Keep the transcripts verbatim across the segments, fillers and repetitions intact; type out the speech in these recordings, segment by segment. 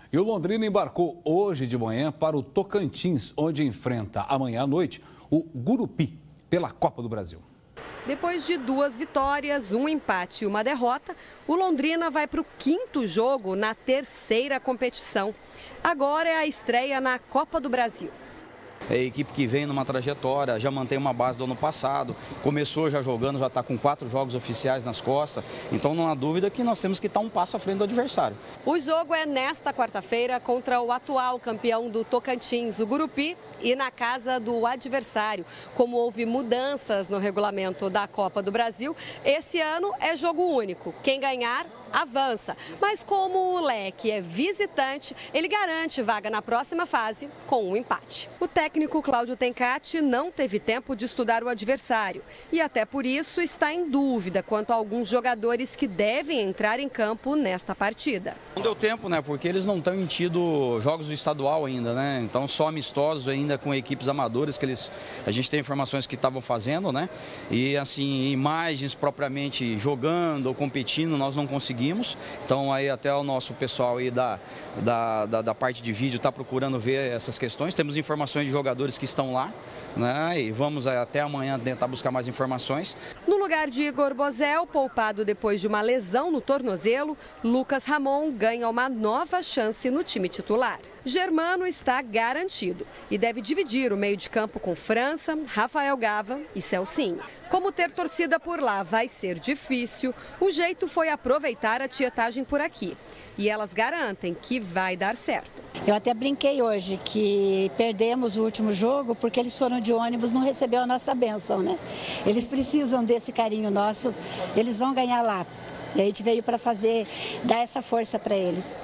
E o Londrina embarcou hoje de manhã para o Tocantins, onde enfrenta amanhã à noite o Gurupi pela Copa do Brasil. Depois de duas vitórias, um empate e uma derrota, o Londrina vai para o quinto jogo na terceira competição. Agora é a estreia na Copa do Brasil. É a equipe que vem numa trajetória, já mantém uma base do ano passado, começou já jogando, já está com quatro jogos oficiais nas costas, então não há dúvida que nós temos que estar um passo à frente do adversário. O jogo é nesta quarta-feira contra o atual campeão do Tocantins, o Gurupi, e na casa do adversário. Como houve mudanças no regulamento da Copa do Brasil, esse ano é jogo único. Quem ganhar, avança. Mas como o Leque é visitante, ele garante vaga na próxima fase com um empate. O técnico Cláudio Tencati não teve tempo de estudar o adversário e até por isso está em dúvida quanto a alguns jogadores que devem entrar em campo nesta partida. Não deu tempo, né? Porque eles não estão tido jogos do estadual ainda, né? Então só amistosos ainda com equipes amadoras que eles, a gente tem informações que estavam fazendo, né? E assim, imagens propriamente jogando ou competindo, nós não conseguimos. Então aí até o nosso pessoal aí da, da, da, da parte de vídeo está procurando ver essas questões. Temos informações de jogadores que estão lá, né? E vamos até amanhã tentar buscar mais informações. No lugar de Igor Bozel, poupado depois de uma lesão no tornozelo, Lucas Ramon ganha uma nova chance no time titular. Germano está garantido e deve dividir o meio de campo com França, Rafael Gava e Celcinho. Como ter torcida por lá vai ser difícil, o jeito foi aproveitar a tietagem por aqui. E elas garantem que vai dar certo. Eu até brinquei hoje que perdemos o último jogo porque eles foram de ônibus, não recebeu a nossa bênção, né? Eles precisam desse carinho nosso, eles vão ganhar lá. E a gente veio para fazer, dar essa força para eles.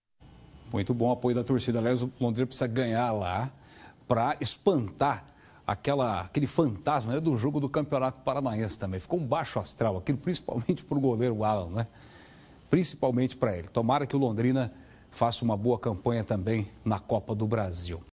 Muito bom o apoio da torcida. Aliás, o Londrina precisa ganhar lá para espantar aquela, aquele fantasma, né, do jogo do Campeonato Paranaense também. Ficou um baixo astral aquilo, principalmente para o goleiro Alan, né? Principalmente para ele. Tomara que o Londrina faça uma boa campanha também na Copa do Brasil.